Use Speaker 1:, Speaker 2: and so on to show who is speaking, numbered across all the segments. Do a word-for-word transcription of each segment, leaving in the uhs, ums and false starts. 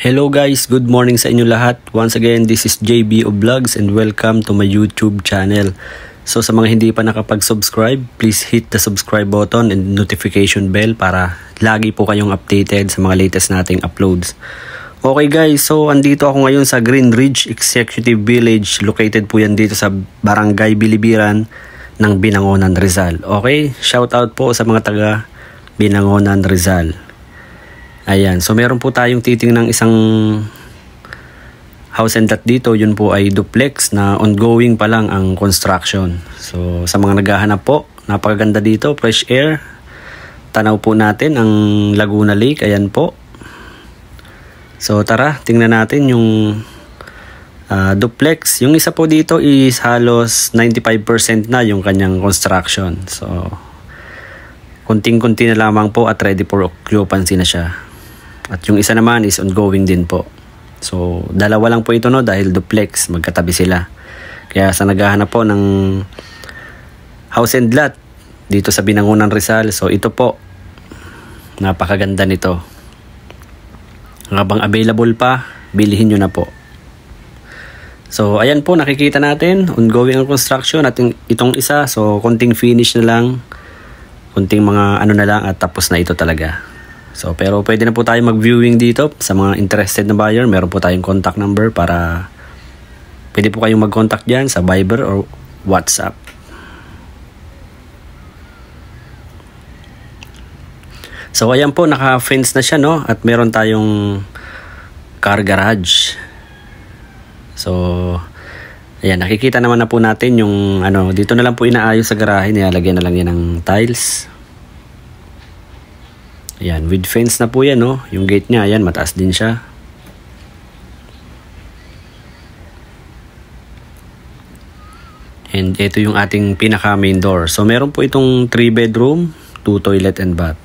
Speaker 1: Hello guys, good morning sa inyo lahat. Once again, this is J B O Vlogs and welcome to my YouTube channel. So sa mga hindi pa nakapag-subscribe, please hit the subscribe button and notification bell para lagi po kayong updated sa mga latest nating uploads. Okay guys, so andito ako ngayon sa Green Ridge Executive Village. Located po yan dito sa Barangay Bilibiran ng Binangonan, Rizal. Okay, shout out po sa mga taga Binangonan, Rizal. Ayan, so meron po tayong titingnan ng isang house and lot dito. Yun po ay duplex na ongoing pa lang ang construction. So sa mga naghahanap po, napakaganda dito, fresh air. Tanaw po natin ang Laguna Lake, ayan po. So tara, tingnan natin yung uh, duplex. Yung isa po dito is halos ninety-five percent na yung kanyang construction. So kunting-kunti na lamang po at ready for occupancy na siya. At yung isa naman is ongoing din po. So, dalawa lang po ito no dahil duplex, magkatabi sila. Kaya sa naghahanap po ng house and lot dito sa Binangonan, Rizal, so ito po, napakaganda nito. Habang available pa, bilihin nyo na po. So, ayan po, nakikita natin, ongoing ang construction at itong isa, so konting finish na lang, konting mga ano na lang at tapos na ito talaga. So, pero pwede na po tayo mag-viewing dito sa mga interested na buyer. Meron po tayong contact number para pwede po kayong mag-contact dyan sa Viber or WhatsApp. So, ayan po, naka-fence na siya, no? At meron tayong car garage. So, ayan, nakikita naman na po natin yung, ano, dito na lang po inaayos sa garahe. Nilalagyan na lang yan ng tiles. Ayan, with fence na po yan, no? Yung gate niya, ayan, mataas din siya. And ito yung ating pinaka main door. So, meron po itong three bedroom, two toilet and bath.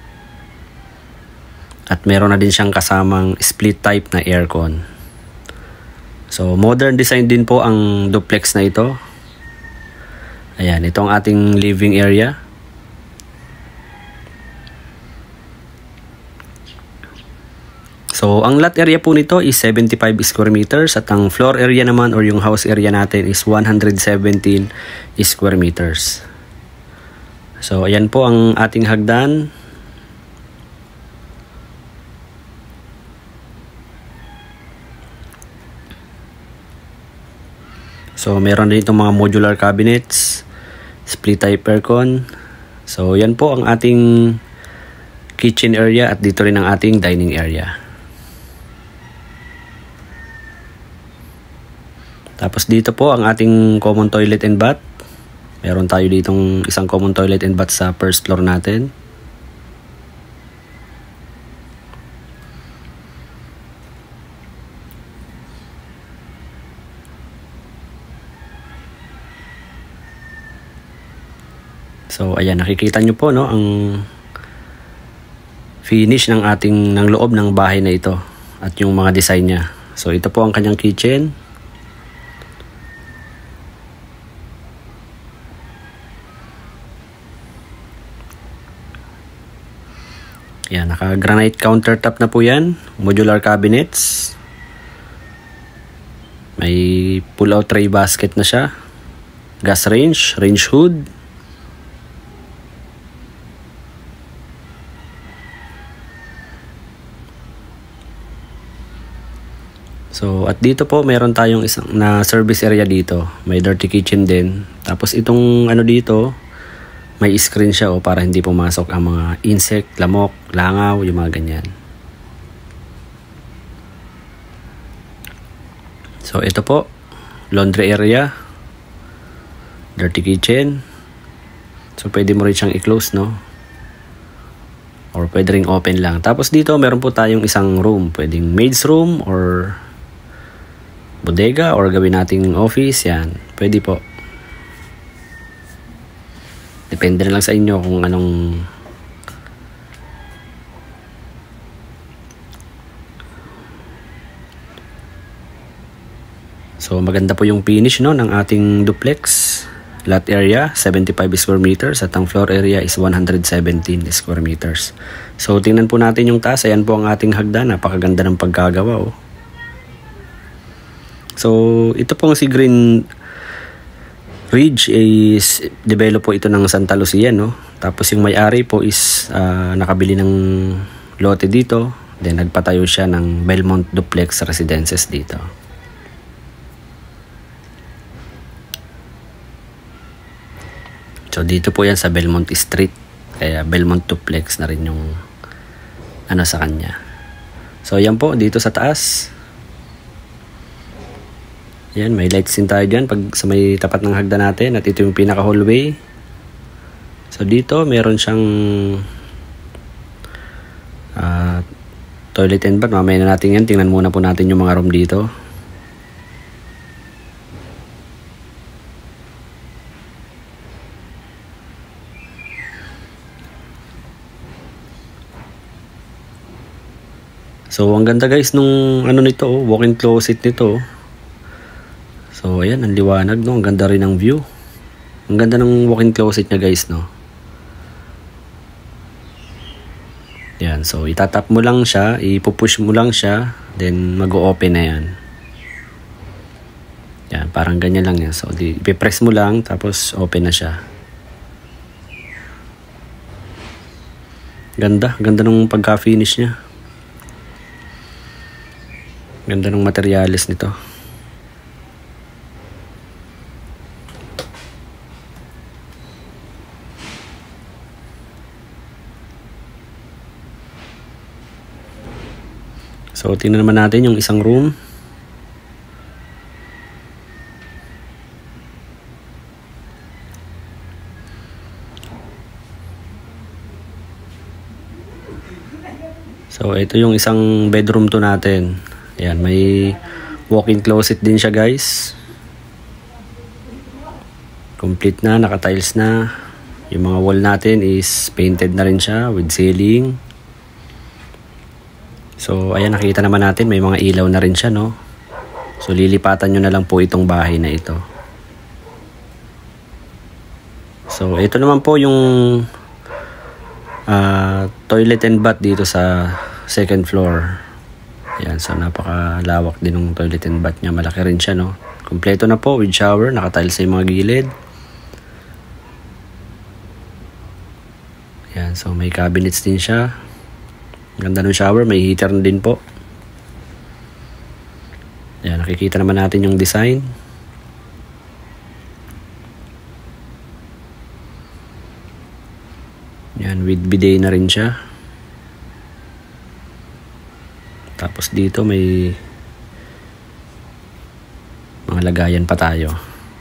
Speaker 1: At meron na din siyang kasamang split type na aircon. So, modern design din po ang duplex na ito. Ayan, ito ang ating living area. So, ang lot area po nito is seventy-five square meters at ang floor area naman or yung house area natin is one hundred seventeen square meters. So, ayan po ang ating hagdan. So, meron din itong mga modular cabinets, split type aircon. So, yan po ang ating kitchen area at dito rin ang ating dining area. Tapos dito po ang ating common toilet and bath. Meron tayo ditong isang common toilet and bath sa first floor natin. So ayan, nakikita nyo po no ang finish ng ating ng loob ng bahay na ito at yung mga design niya. So ito po ang kanyang kitchen. Yan, naka-granite countertop na po yan. Modular cabinets. May pull-out tray basket na siya. Gas range, range hood. So, at dito po, mayroon tayong isang na service area dito. May dirty kitchen din. Tapos itong ano dito, may screen siya o para hindi pumasok ang mga insect, lamok, langaw, yung mga ganyan. So ito po, laundry area, dirty kitchen. So pwede mo rin siyang i-close, no? Or pwede rin open lang. Tapos dito meron po tayong isang room. Pwedeng maid's room or bodega or gawin nating office. Yan, pwede po. Depende na lang sa inyo kung anong So maganda po yung finish no ng ating duplex. lot area seventy-five square meters at ang floor area is one hundred seventeen square meters. So tingnan po natin yung taas. Ayan po ang ating hagdan. Napakaganda ng pagkagawa oh. So ito pong si Green Ridge is develop po ito ng Santa Lucia no. Tapos yung may-ari po is uh, nakabili ng lote dito. Then nagpatayo siya ng Belmont Duplex Residences dito. So dito po yan sa Belmont Street. Kaya Belmont Duplex na rin yung ano sa kanya. So yan po dito sa taas. Yan, may lights din tayo dyan pag sa may tapat ng hagdan natin. At ito yung pinaka hallway. So dito meron siyang uh, toilet and bath. Mamaya na natin yan. Tingnan muna po natin yung mga room dito. So ang ganda guys nung ano nito oh, walk-in closet nito oh. So ayan, ang liwanag no, ang ganda rin ng view. Ang ganda ng walk-in closet niya guys no. Yan, so itatap mo lang siya, ipupush mo lang siya, then mag-o-open na yan. Yan, parang ganyan lang yan. So ipipress mo lang, tapos open na siya. Ganda, ganda ng pagka-finish niya. Ganda ng materialis nito. So, tingnan naman natin yung isang room. So, ito yung isang bedroom to natin. Ayan, may walk-in closet din siya guys. Complete na, naka-tiles na. Yung mga wall natin is painted na rin siya with ceiling. So, ayan, nakita naman natin, may mga ilaw na rin siya, no? So, lilipatan nyo na lang po itong bahay na ito. So, ito naman po yung uh, toilet and bath dito sa second floor. Ayan, so napakalawak din ng toilet and bath niya. Malaki rin siya, no? Kompleto na po with shower, nakatiles sa mga gilid. Ayan, so may cabinets din siya. Ganda ng shower, may heater na din po. Ayan, nakikita naman natin yung design. Ayan, with bidet na rin siya. Tapos dito may mga lagayan pa tayo.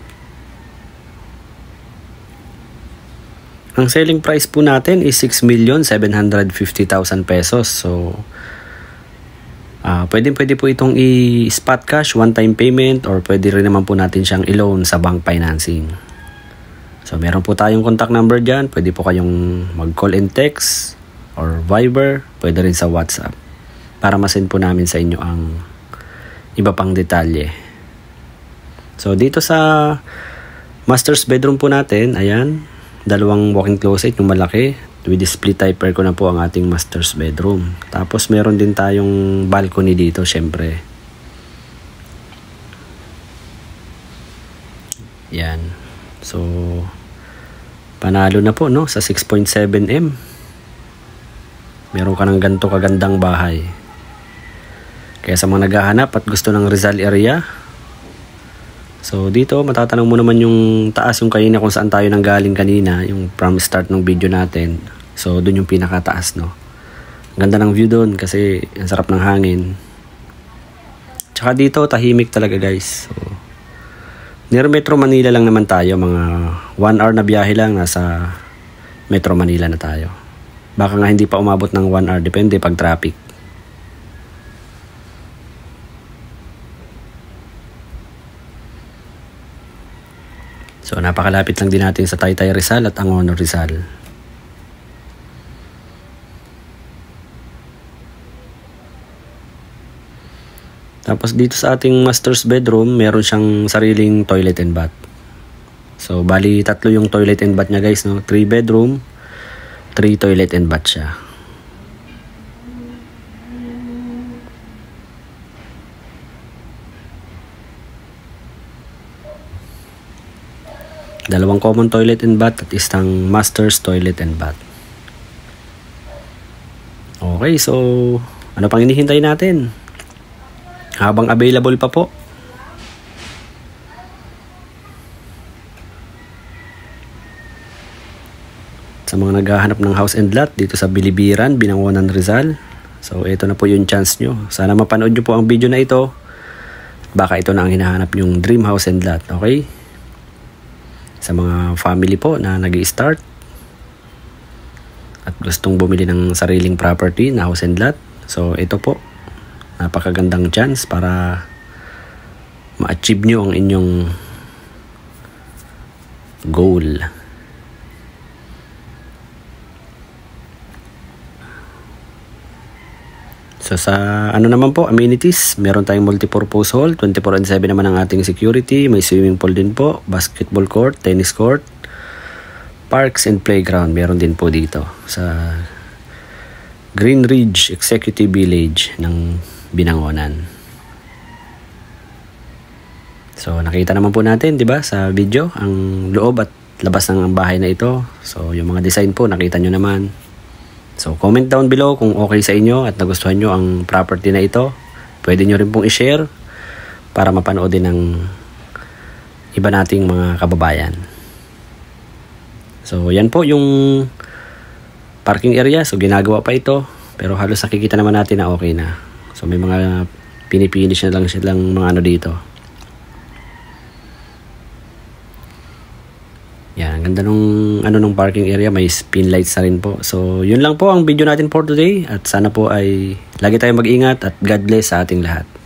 Speaker 1: Ang selling price po natin is six million seven hundred fifty thousand pesos. So, uh, pwede, pwede po itong i-spot cash, one-time payment, or pwede rin naman po natin siyang i-loan sa bank financing. So, meron po tayong contact number dyan. Pwede po kayong mag-call and text or Viber. Pwede rin sa WhatsApp para masend po namin sa inyo ang iba pang detalye. So, dito sa master's bedroom po natin, ayan, dalawang walk-in closet, yung malaki. With split type air ko na po ang ating master's bedroom. Tapos meron din tayong balcony dito, syempre. Yan. So, panalo na po, no? Sa six point seven meters. Meron ka ng ganito kagandang bahay. Kaya sa mga naghahanap at gusto ng Rizal area, so dito matatanong mo naman yung taas, yung kanina kung saan tayo nanggaling kanina, yung from start ng video natin. So doon yung pinakataas, no. Ang ganda ng view doon kasi ang sarap ng hangin. Tsaka dito tahimik talaga guys. So, near Metro Manila lang naman tayo, mga one hour na biyahe lang, nasa Metro Manila na tayo. Baka nga hindi pa umabot ng one hour, depende pag traffic. So, napakalapit lang din natin sa Taytay Rizal at Angono Rizal. Tapos dito sa ating master's bedroom, meron siyang sariling toilet and bath. So bali tatlo yung toilet and bath niya guys, no? three bedroom, three toilet and bath siya. Dalawang common toilet and bath at isang master's toilet and bath. Okay, so ano pang hinihintay natin? Habang available pa po. Sa mga naghahanap ng house and lot dito sa Bilibiran, Binangonan, Rizal. So ito na po yung chance nyo. Sana mapanood nyo po ang video na ito. Baka ito na ang hinahanap yung dream house and lot. Okay? Sa mga family po na nag-i-start at gustong bumili ng sariling property na house and lot. So ito po. Napakagandang chance para ma-achieve nyo ang inyong goal. So sa ano naman po, amenities, meron tayong multipurpose hall, twenty-four and seven naman ang ating security, may swimming pool din po, basketball court, tennis court, parks and playground, meron din po dito sa Green Ridge Executive Village ng Binangonan. So nakita naman po natin, 'di ba, sa video ang loob at labas ng bahay na ito. So yung mga design po nakita nyo naman. So, comment down below kung okay sa inyo at nagustuhan nyo ang property na ito. Pwede nyo rin pong i-share para mapanood din ng iba nating mga kababayan. So, yan po yung parking area. So, ginagawa pa ito. Pero halos nakikita naman natin na okay na. So, may mga pinipinish na lang silang mga ano dito. Yan, ang ganda nung ano nung parking area, may spin lights na rin po. So, yun lang po ang video natin for today at sana po ay lagi tayong mag-ingat at God bless sa ating lahat.